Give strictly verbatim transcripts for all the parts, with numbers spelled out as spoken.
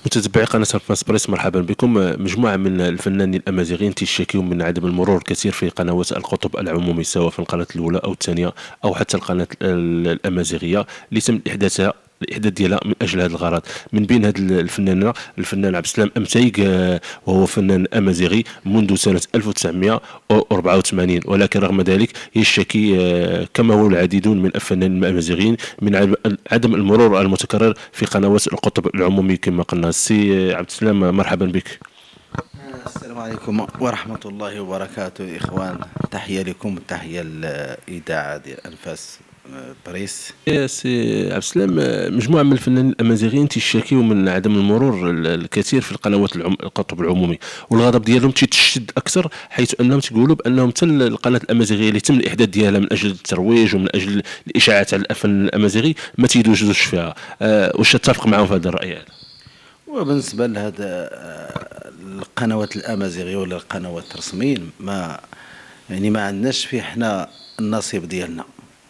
متتبعي قناة الفاس بريس، مرحبا بكم. مجموعة من الفنانين الأمازيغيين تيشتكيون من عدم المرور الكثير في قنوات القطب العمومي، سواء في القناة الأولى أو الثانية أو حتى القناة الأمازيغية اللي تم إحداثها الإحداث ديالها من أجل هذا الغرض. من بين هاد الفنانين الفنان عبد السلام أمتايق، آه، وهو فنان أمازيغي منذ سنة ألف وتسعمائة وأربعة وثمانين، ولكن رغم ذلك يشتكي آه، كما هو العديدون من الفنانين الأمازيغيين من عدم المرور المتكرر في قنوات القطب العمومي كما قلنا. السي عبد السلام، مرحبا بك. السلام عليكم ورحمة الله وبركاته. إخوان، تحية لكم، تحية للإذاعة ديال أنفاس بريس. يا سي عبد السلام، مجموعة من الفنانين الأمازيغيين تيشتكيو من عدم المرور الكثير في القنوات العم... القطب العمومي، والغضب ديالهم تيتشدد أكثر، حيث أنهم تيقولوا بأنهم حتى القناة الأمازيغية اللي تم الإحداث ديالها من أجل الترويج ومن أجل الإشاعات على الفن الأمازيغي ما تيدوزوش فيها. أه واش تتفق معهم في هذا الرأي هذا؟ وبالنسبة لهذا القنوات الأمازيغية ولا القنوات الرسميين، ما يعني ما عندناش فيه حنا النصيب ديالنا.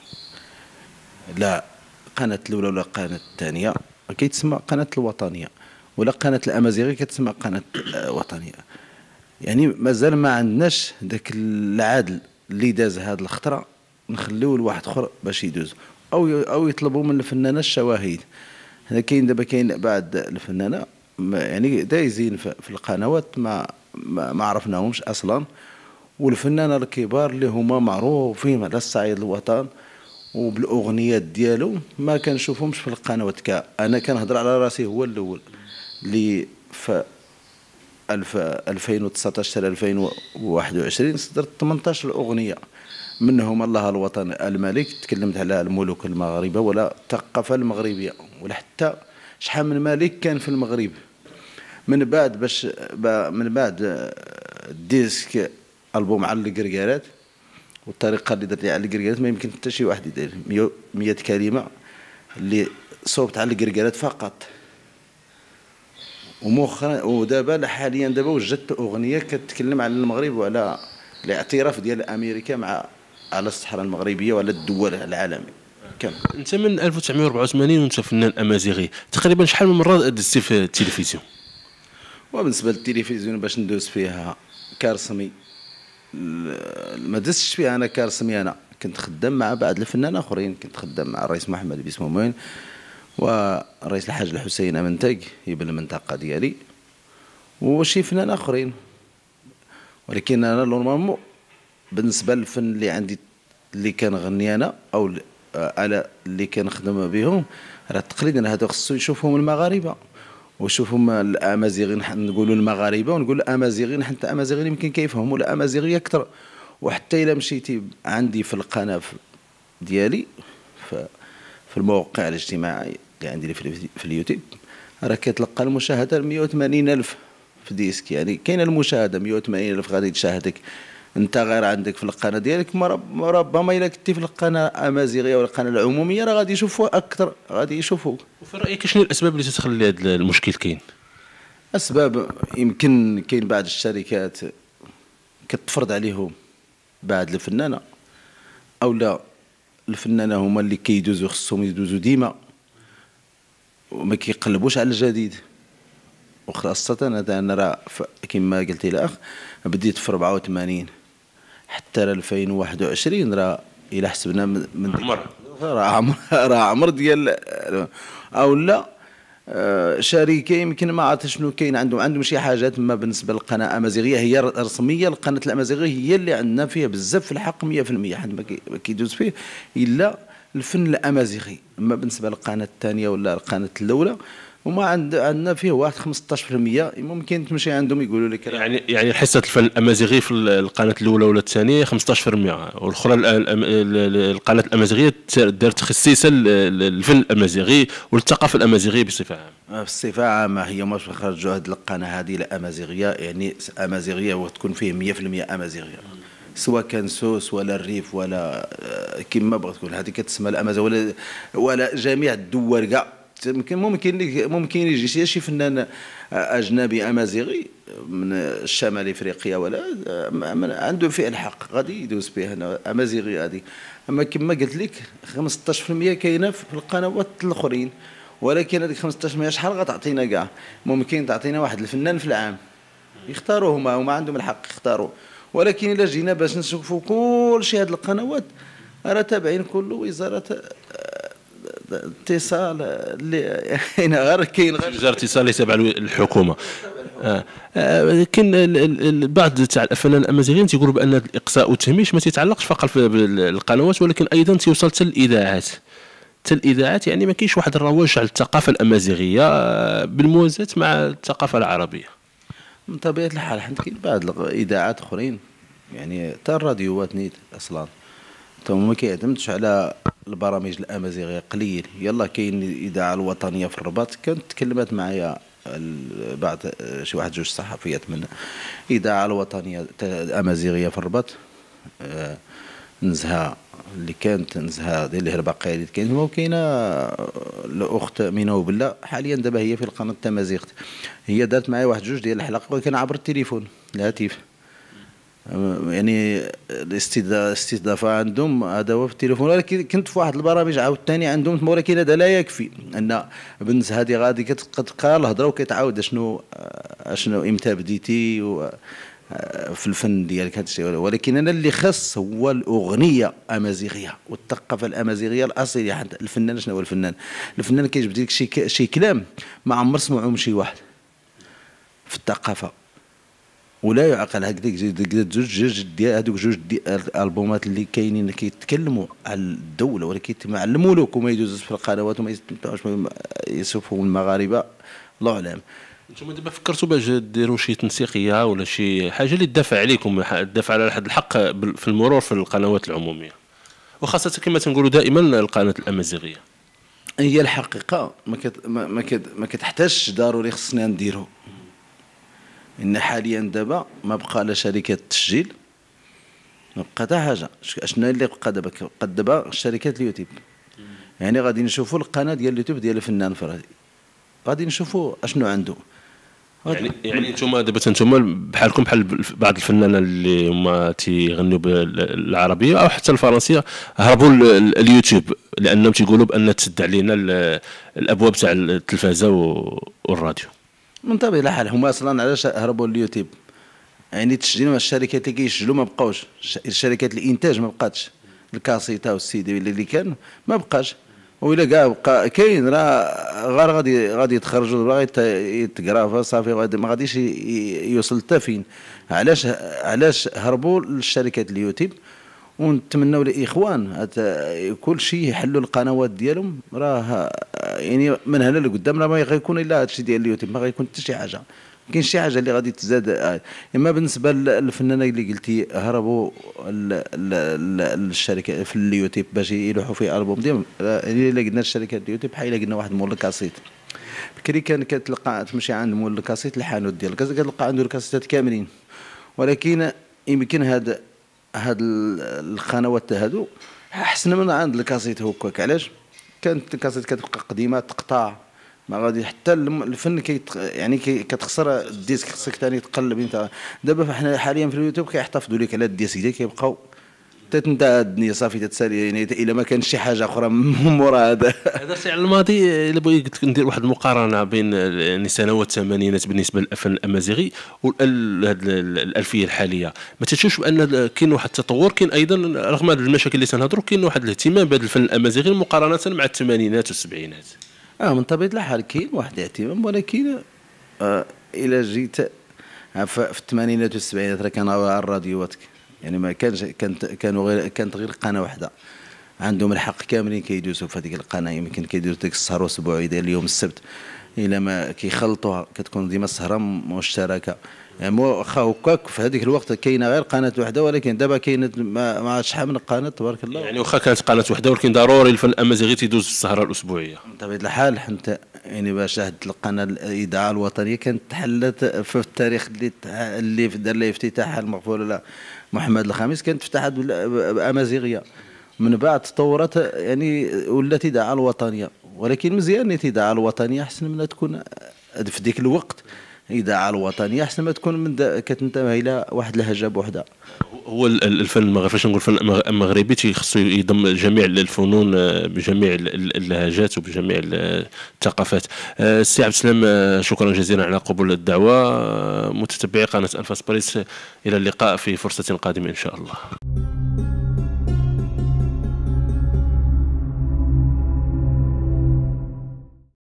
لا قناة الأولى ولا قناة الثانية كيتسمى قناة الوطنية، ولا قناة الأمازيغية كتسمى قناة وطنية. يعني مازال ما عندناش ذاك العدل اللي داز هذه الخطرة نخليوه لواحد اخر باش يدوز، او او يطلبوا من الفنانة الشواهد. هنا كاين دابا كاين بعض الفنانة يعني دايزين في القنوات ما ما, ما عرفناهمش اصلا، والفنانة الكبار اللي هما معروفين على الصعيد الوطن وبالاغنيات ديالهم ما كنشوفهمش في القنوات. كا انا كنهضر على راسي، هو الاول اللي في ألفين وتسعطاش حتى ألفين وواحد وعشرين صدرت ثمنطاش اغنيه، منهم الله الوطن الملك، تكلمت على الملوك المغاربه ولا الثقافه المغربيه، ولا حتى شحال من ملك كان في المغرب. من بعد باش من بعد الديسك البوم على القرقارات، والطريقه اللي درت لي على القرقارات ما يمكن حتى شي واحد يدير مية كلمه اللي صوبت على القرقارات فقط. ومؤخرا ودابا حاليا دابا وجدت اغنيه كتكلم على المغرب وعلى الاعتراف ديال امريكا مع على الصحراء المغربيه وعلى الدول العالميه كامل. انت من ألف وتسعمائة وأربعة وثمانين وانت فنان امازيغي، تقريبا شحال من مره دزتي في التلفزيون؟ وبالنسبه للتلفزيون باش ندوز فيها كرسمي، ما دزتش فيها انا كرسمي. انا كنت خدام مع بعض الفنانين اخرين، كنت خدام مع الرئيس محمد بن موين والرئيس الحاج الحسين أمنتاق ابن المنطقه ديالي وشي فنان اخرين. ولكن انا نورمالمون بالنسبه للفن اللي عندي اللي كنغني انا او على اللي كنخدم بهم، راه تقريبا هذا خصو يشوفهم المغاربه ويشوفهم الامازيغيين. نقولوا المغاربه ونقولوا الامازيغيين، حتى الامازيغيين يمكن كيفهموا الامازيغيه اكثر. وحتى الا مشيتي عندي في القناه ديالي في المواقع الاجتماعيه اللي عندي في اليوتيوب، راه كتلقى المشاهده مية وثمانين ألف في ديسك. يعني كاينه المشاهده مية وثمانين ألف غادي تشاهدك انت غير عندك في القناه ديالك. ربما الا كنتي في القناه امازيغيه ولا القناه العموميه راه غادي يشوفوا اكثر، غادي يشوفوا. وفي رايك شنو الاسباب اللي تتخلي هذا المشكل كاين؟ اسباب يمكن كاين بعض الشركات كتفرض عليهم بعض الفنانه، او لا الفنانه هما اللي كيدوزوا خصهم يدوزوا ديما وما كيقلبوش على الجديد. وخاصه هذا انا راه كما قلت الاخ بديت في أربعة وثمانين حتى ألفين وواحد وعشرين، راه الا حسبنا من عمر راه عمر راه عمر ديال او لا شركه يمكن ما عرفت شنو كاين عندهم عندهم شي حاجات. ما بالنسبه للقناه الامازيغيه هي رسميه، القناه الامازيغيه هي اللي عندنا فيها بزاف في الحق مية في المية، حد ما كيدوز فيه الا الفن الامازيغي. اما بالنسبه للقناه الثانيه ولا القناه الاولى وما عند عندنا فيه واحد خمسطاش في المية. ممكن تمشي عندهم يقولوا لك يعني يعني حصه الفن الامازيغي في القناه الاولى ولا الثانيه خمسطاش في المية، والاخرى القناه الامازيغيه دارت تخصيصا للفن الامازيغي والثقافه الامازيغيه بصفه عامه. بصفه عامه هي مش خرجوا هذه القناه هذه الامازيغيه، يعني امازيغيه وتكون فيه مية في المية امازيغيه، سواء كان سوس ولا الريف ولا كما بغيت تقول هذه كتسمى الامازيغ ولا ولا جميع الدول كاع. ممكن ممكن ممكن يجي شي فنان اجنبي امازيغي من الشمال افريقيا ولا عنده فيه الحق غادي يدوز فيه هنا امازيغي هذه. اما كما قلت لك خمسطاش في المية كاينه في القنوات الاخرين، ولكن هذيك خمسطاش مية شحال غتعطينا كاع؟ ممكن تعطينا واحد الفنان في العام يختاروه، هما هما عندهم الحق يختاروه. ولكن الا جينا باش نشوفوا كل شيء هذه القنوات راه تابعين كل وزاره اتصال اللي يعني غير كاين غير وزاره الاتصال اللي تابعه للحكومه. آه. آه. كاين بعض تاع الفنانين الامازيغيين تيقولوا بان الاقصاء والتهميش ما تيتعلقش فقط بالقنوات، ولكن ايضا تيوصل حتى الاذاعات. حتى الاذاعات يعني ما كاينش واحد الرواج على الثقافه الامازيغيه بالموازاه مع الثقافه العربيه. من طبيعه الحال حيت كاين بعض الاذاعات اخرين يعني حتى الراديوات نيت اصلا تما ما كيعتمدش على البرامج الامازيغيه قليل. يلا كاين الاذاعه الوطنيه في الرباط، كانت تكلمت معايا بعض شي واحد جوج صحفيات من الاذاعه الوطنيه الامازيغيه في الرباط، آه نزهه اللي كانت نزهه ديال الهرباقيه اللي كاين، وكاينه الاخت مينو بالله حاليا دابا هي في القناه التمازيغ. هي دارت معايا واحد جوج ديال الحلقات ولكن عبر التليفون الهاتف، يعني الاستضافه عندهم هذا هو في التليفون. ولكن كنت في واحد البرامج عاوتاني عندهم، ولكن هذا لا يكفي ان بنت هذه غادي كتبقى الهضره وكتعاود شنو شنو امتى بديتي في الفن ديالك هذا الشيء. ولكن انا اللي خاص هو الاغنيه الامازيغيه والثقافه الامازيغيه الاصيله. حتى الفنان شنو هو الفنان؟ الفنان كيجبد لك شي شي كلام ما عمر سمعوه من شي واحد في الثقافه، ولا يعقل هكذاك جوج جوج ديال هذوك جوج ديال الالبومات اللي كاينين كيتكلموا على الدوله، ولكن يعلموا لك وما يدوزوش في القنوات وما يستمتعوش يشوفوا المغاربه. الله اعلم. انتم دابا فكرتوا باش ديروا شي تنسيقيه ولا شي حاجه اللي تدافع عليكم، تدافع على واحد الحق في المرور في القنوات العموميه، وخاصه كما تنقولوا دائما القناه الامازيغيه؟ هي الحقيقه ما كت ما كت ما كتحتاجش ضروري خصنا نديرو. ان حاليا دابا ما بقى لا شركات التسجيل، ما بقى حتى حاجه. شنو اللي بقى دابا؟ بقى دابا شركات اليوتيوب. يعني غادي نشوفوا القناه ديال اليوتيوب ديال الفنان فرادي، غادي نشوفوا اشنو عنده. يعني يعني انتم دابا انتم بحالكم بحال بعض الفنانه اللي هما تيغنيو بالعربيه او حتى الفرنسيه هربوا اليوتيوب لانهم تيقولوا بان تسد علينا الابواب تاع التلفازه والراديو. من طبيعي الحال هما اصلا علاش هربوا اليوتيوب؟ يعني تسجيل الشركات اللي كيسجلوا ما بقاوش، الشركات الانتاج ما بقاتش، الكاسيتا والسيدي اللي كان ما بقاش. وإلا كاع بقى كاين راه غير غادي غادي يتخرجوا باغي يتقرا صافي ما غاديش يوصل حتى فين. علاش علاش هربوا للشركات اليوتيوب؟ ونتمنوا الاخوان كل شيء يحلوا القنوات ديالهم. راه يعني من هنا لقدام راه ما غيكون الا هادشي ديال اليوتيوب، ما غيكون حتى شي حاجه. كاين شي حاجه اللي غادي تزاد. اما بالنسبه للفنانه اللي قلتي هربوا للشركه في اليوتيوب باش يلوحوا في البوم ديالهم، الا قلنا الشركات اليوتيوب بحال الا قلنا واحد مول الكاسيت. بكري كان كتلقى تمشي عند مول الكاسيت الحانوت ديال كتلقى عنده الكاسيتات كاملين، ولكن يمكن هاد هاد القنوات هادو احسن من عند الكاسيت هكاك. علاش؟ كانت الكاسيت كتبقى قديمه تقطع، ما غادي حتى الفن كيت يعني كي كتخسر الديسك، خصك ثاني تقلب انت. دابا حنا حاليا في اليوتيوب كيحتفظوا لك على الديسك ديالك كيبقاو حتى تنتهى الدنيا صافي تتسالي. يعني الا ما كانش شي حاجه اخرى مورا هذا. هذا على الماضي. الا بغيت ندير واحد المقارنه بين يعني سنوات الثمانينات بالنسبه للفن الامازيغي والالفيه الحاليه، ما تشوفش بان كاين واحد التطور؟ كاين ايضا رغم هذه المشاكل اللي تنهضروا كاين واحد الاهتمام بهذا الفن الامازيغي مقارنه مع الثمانينات والسبعينات؟ اه من طبيعه الحال كاين واحد الاهتمام، ولكن آه الى جيت في الثمانينات والسبعينات راه كانوا الراديوات يعني ما كانش كانت كانوا غير كانت غير قناه واحده عندهم الحق كاملين كيدوزوا في هذيك القناه. يمكن كيديروا ديك السهره الاسبوعيه ديال اليوم السبت، الا ما كيخلطوها كتكون ديما السهره مشتركه. يعني واخا هكاك في هذيك الوقت كاينه غير قناه واحده، ولكن دابا كاينه ما عرفت شحال من قناه تبارك الله. يعني واخا كانت قناه واحده ولكن ضروري الفن الامازيغي تيدوز في السهره الاسبوعيه. بطبيعه الحال حتى يعني باش هاد القناه الاذاعه الوطنيه كانت تحلت في التاريخ اللي اللي دار لها افتتاحها المغفور له محمد الخامس، كانت فتحت بامازيغيه. من بعد تطورت يعني ولات اذاعه الوطنيه، ولكن مزيان الاذاعه الوطنيه احسن من تكون في ذيك الوقت. الاذاعه الوطنيه احسن ما تكون من كتنتمي الى واحد اللهجه بوحدها. هو الفن المغربي، فاش نقول الفن المغربي تيخصو يضم جميع الفنون بجميع اللهجات وبجميع الثقافات. السي عبد السلام، شكرا جزيلا على قبول الدعوه. متتبعي قناه انفاس باريس، الى اللقاء في فرصه قادمه ان شاء الله.